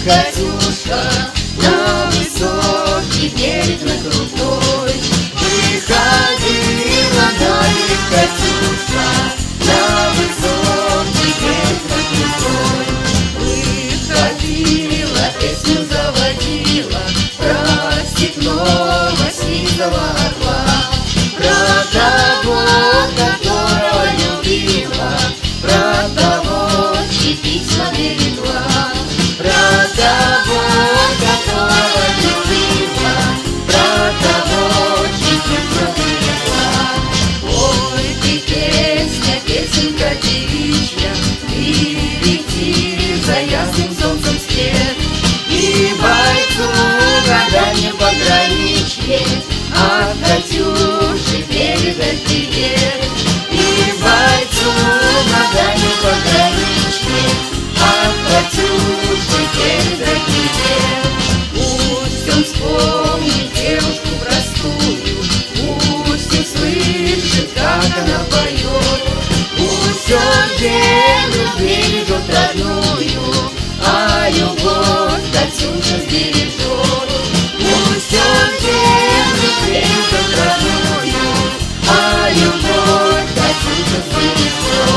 Катюша, на высокий берег на крутой. Выходила на берег Катюша, на высокий берег на крутой. Выходила, песню заводила про степного сизого орла, про того, которого любила, про того, чьи письма берегла, про того, которого любила, про того, чьи письма берегла. Ой, ты песня, песенка девичья, прилети за ясным солнцем свет, и бойцу года не пограничье, от Катюши передать привет. И бойцу года не пограничье, от Катюши передать привет. Пусть он вспомнит девушку простую, пусть услышит, как она поет, пусть он землю бережет родную, а любовь Катюша сбережет. Пусть он землю бережет родную, а любовь Катюша сбережет.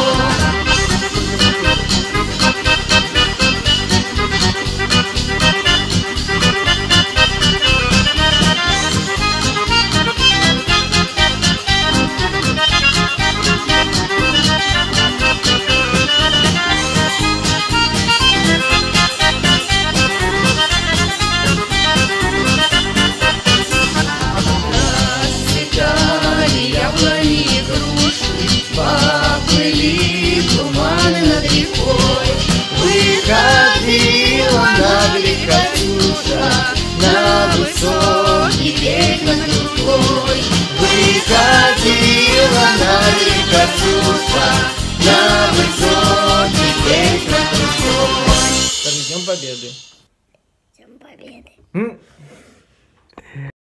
Поплыли туманы над рекой. Выходила на берег Катюша, на высокий берег на крутой. Выходила на берег Катюша, на высокий берег на крутой. С Днем Победы! С Днем Победы!